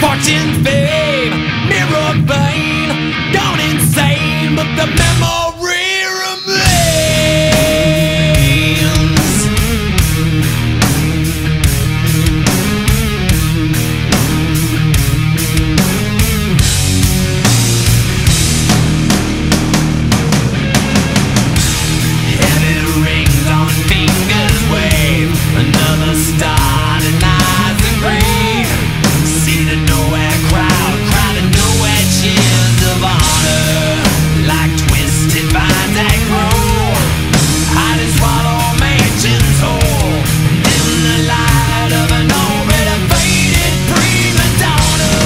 Fortune, fame, mirror vein, gone insane, but the memory remains. Heavy rings on fingers wave, another star denies the grave. See the nowhere crowd, crowded nowhere cheers of honor, like twisted vines that grow, hide and swallow mansions whole, in the light of an already faded prima donna.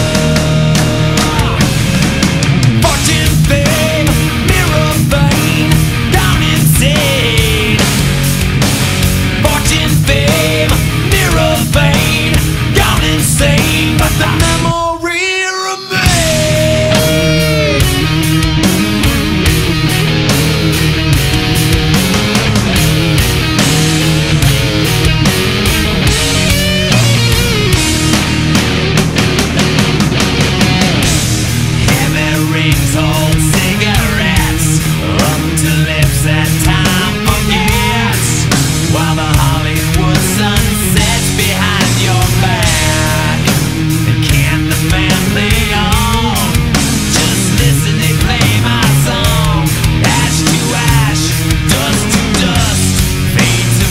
Fortune, fame, mirror vein, gone insane. Fortune, fame, mirror vein, gone insane, but the memory remains. Heavy rings hold cigarettes up to lips that time forgets, while the Hollywood sun sets behind your back. Can the family on? Just listen, they play my song. Ash to ash, dust to dust, fade to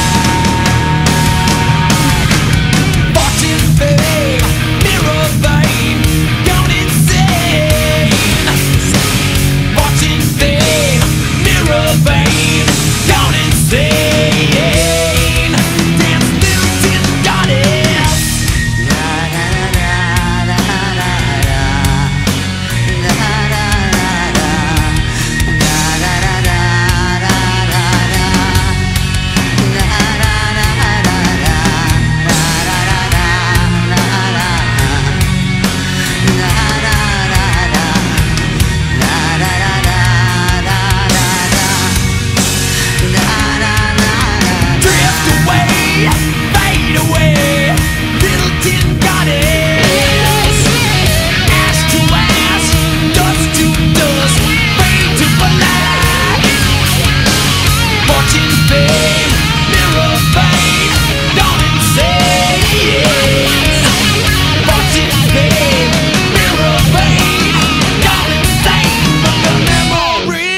black. Fortune, fame, mirror vein, gone insane. Fortune, fame, mirror vein, gone insane. Dance, little tin goddess. Drift away, fade away, little tin goddess. Ash to ash, dust to dust, fade to black. Fortune, fame, mirror vein, gone insane. Fortune, fame, mirror vein, gone insane, but the memory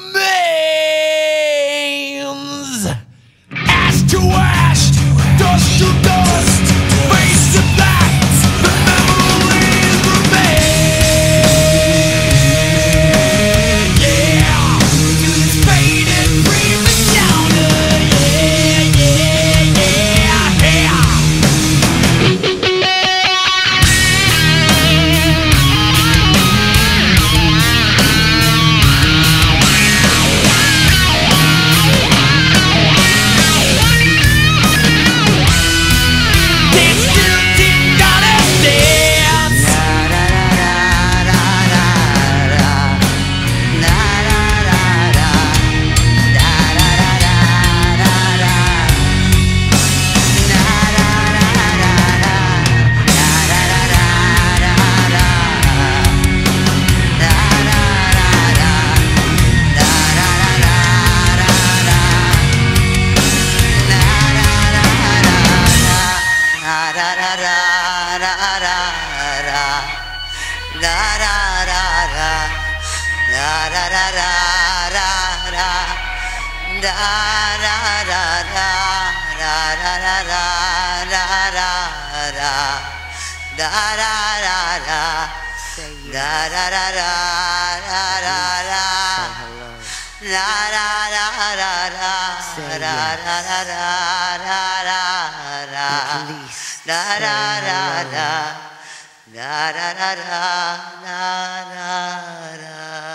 remains. Ash to ash, dust to dust, face to black, the memories remain. Yeah, to this faded prima donna. Yeah, yeah, yeah, yeah. Dance, little tin goddess, dance. Da da da da da da da da.